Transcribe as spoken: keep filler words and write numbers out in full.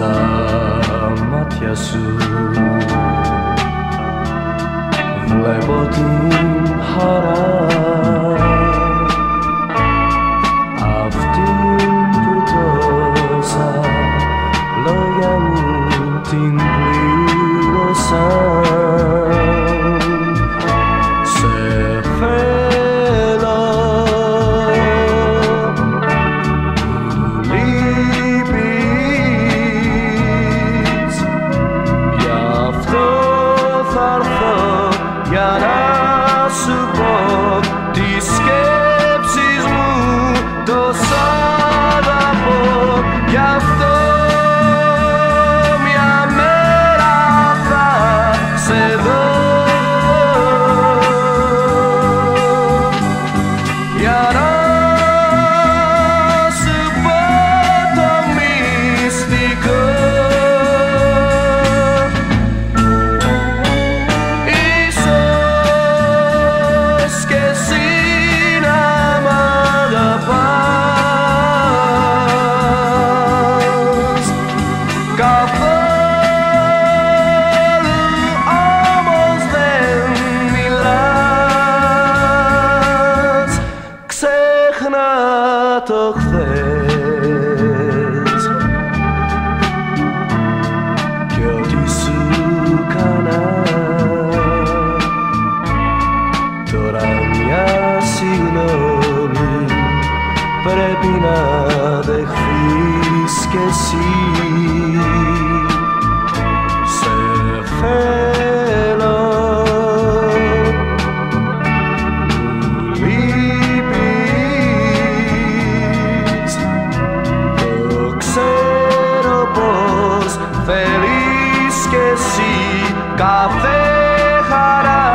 στα μάτια σου βλέπω την χαρά αυτήν που τόσα λόγια μου την πλήρωσαν. Σε θέλω που λείπεις, γι' αυτό θα έρθω για να σου πω τις σκέψεις μου τόσα αγαπώ. Γι' αυτό μια μέρα θα σε δω για να σου πω το μυστικό. Ίσως κι εσύ να μ' αγαπάς καθόλου, όμως δεν μιλάς. Ξέχνα το χθες κι ό,τι σου κάνα. Τώρα μια συγγνώμη πρέπει να δεχθείς κι εσύ. Σε θέλω που λείπεις, το ξέρω πως θέλεις κι εσύ κάθε χαρά.